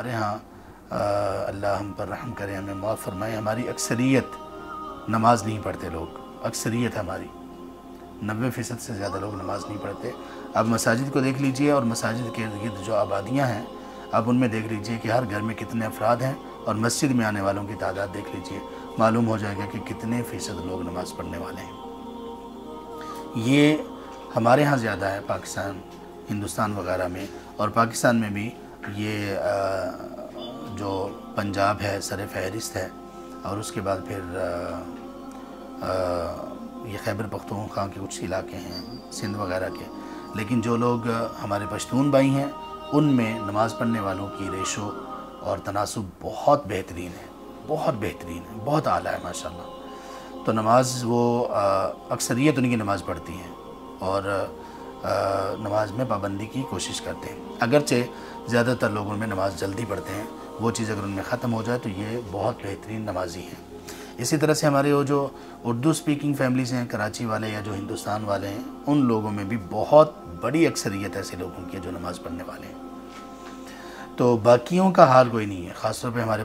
ہمارے ہاں اللہ ہم پر رحم کرے، ہمیں معاف فرمائے، ہماری اکثریت نماز نہیں پڑھتے لوگ، اکثریت ہماری 90% سے زیادہ لوگ نماز نہیں پڑھتے۔ اب مساجد کو دیکھ لیجئے اور مساجد کے ارد جو آبادیاں ہیں، اب ان میں دیکھ لیجئے کہ ہر گھر میں کتنے افراد ہیں، اور مسجد میں آنے والوں کی تعداد دیکھ لیجئے، معلوم ہو جائے گا کہ کتنے فیصد لوگ نماز پڑھنے والے ہیں۔ یہ ہمارے ہاں زیادہ ہے پاکستان، ہندوستان وغیرہ میں، اور پاکستان میں بھی یہ جو پنجاب ہے سر فہرست ہے، اور اس کے بعد پھر یہ خیبر پختونخوا کے کچھ علاقے ہیں، سندھ وغیرہ کے۔ لیکن جو لوگ ہمارے پشتون بھائی ہیں، ان میں نماز پڑھنے والوں کی ریشو اور تناسب بہت بہترین ہے، بہت بہترین ہے، بہت اعلیٰ ہے ماشاءاللہ۔ تو نماز وہ اکثریت ان کی نماز پڑھتی ہیں اور نماز میں پابندی کی کوشش کرتے ہیں، اگرچہ زیادہ تر لوگوں میں نماز جلدی پڑھتے ہیں، وہ چیز اگر ان میں ختم ہو جائے تو یہ بہت بہترین نمازی ہیں۔ اسی طرح سے ہمارے وہ جو اردو سپیکنگ فیملیز ہیں کراچی والے یا جو ہندوستان والے ہیں، ان لوگوں میں بھی بہت بڑی اکثریت ایسے لوگوں کی ہے جو نماز پڑھنے والے ہیں۔ تو باقیوں کا حال کوئی نہیں ہے، خاص طور پہ ہمارے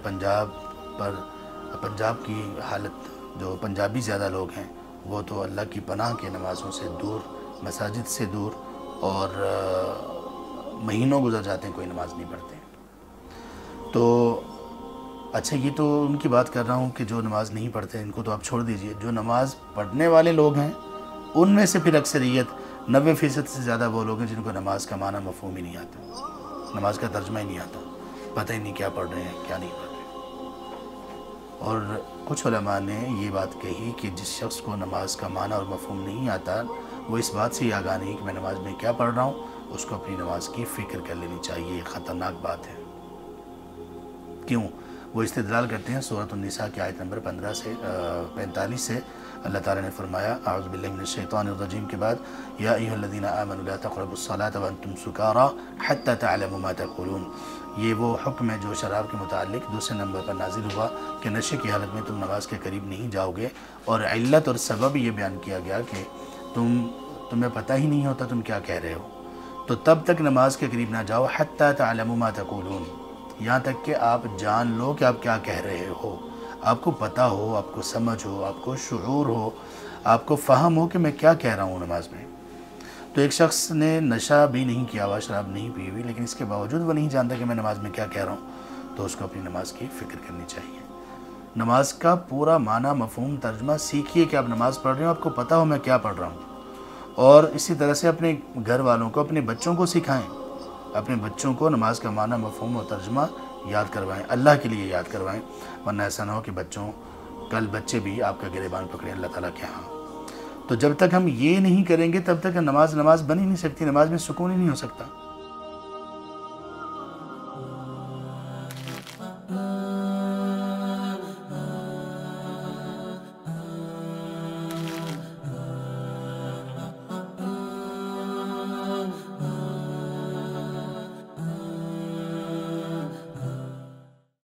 پنجاب کی حالت، جو پنجابی زیادہ لوگ ہیں وہ تو اللہ کی پناہ کے نمازوں سے دور، مساجد سے دور، اور مہینوں گزر جاتے ہیں کوئی نماز نہیں پڑھتے۔ تو اچھا، یہ تو ان کی بات کر رہا ہوں کہ جو نماز نہیں پڑھتے، ان کو تو آپ چھوڑ دیجئے۔ جو نماز پڑھنے والے لوگ ہیں ان میں سے پھر اکثریت 90% سے زیادہ وہ لوگ ہیں جن کو نماز کا معنی مفہوم ہی نہیں آتا، نماز کا ترجمہ ہی نہیں آتا، پتہ ہی نہیں کیا پڑھ رہے ہیں کیا نہیں پڑھ رہے ہیں۔ اور کچھ علماء نے یہ بات کہی کہ جس شخص کو نماز کا معنی اور مفہوم نہیں آتا، وہ اس بات سے ہی آگاہ نہیں کہ میں نماز میں کیا پڑھ رہا ہوں، اس کو اپنی نماز کی فکر کر لینی چاہیے۔ یہ خطرناک بات ہے۔ کیوں؟ وہ استدلال کرتے ہیں سورۃ النساء کی آیت نمبر 15 سے 45 سے۔ اللہ تعالیٰ نے فرمایا اعوذ باللہ من الشیطان الرجیم کے بعد، یا ایھا الذین آمنوا لا تقربوا الصلاۃ وانتم سکارى حتی تعلموا ما تقولون۔ یہ وہ حکم ہے جو شراب کے متعلق دوسرے نمبر پر نازل ہوا کہ نشے کی حالت میں تم نماز کے قریب نہیں جاؤ گے، اور علت اور سبب یہ بیان کیا گیا کہ تمہیں پتہ ہی نہیں ہوتا تم کیا کہہ رہے ہو، تو تب تک نماز کے قریب نہ جاؤ حتی تعلموا ما تقولون، یہاں تک کہ آپ جان لو کہ آپ کیا کہہ رہے ہو، آپ کو پتہ ہو، آپ کو سمجھ ہو، آپ کو شعور ہو، آپ کو فہم ہو کہ میں کیا کہہ رہا ہوں نماز میں۔ تو ایک شخص نے نشہ بھی نہیں کیا ہوا، شراب نہیں پی ہوئی، لیکن اس کے باوجود وہ نہیں جانتا کہ میں نماز میں کیا کہہ رہا ہوں، تو اس کو اپنی نماز کی فکر کرنی چاہیے۔ نماز کا پورا معنی، مفہوم، ترجمہ سیکھیے کہ آپ نماز پڑھ رہے ہو، آپ کو پتہ ہو میں کیا پڑھ رہا ہوں، اور اسی طرح سے اپنے گھر والوں کو، اپنے بچوں کو سکھائیں، اپنے بچوں کو نماز کا معنی، مفہوم اور ترجمہ یاد کروائیں، اللہ کے لیے یاد کروائیں، ورنہ ایسا نہ ہو کہ کل بچے بھی آپ کا گریبان پکڑیں اللہ تعالیٰ کے ہاں۔ تو جب تک ہم یہ نہیں کریں گے تب تک نماز بن ہی نہیں سکتی، نماز میں سکون ہی نہیں ہو سکتا۔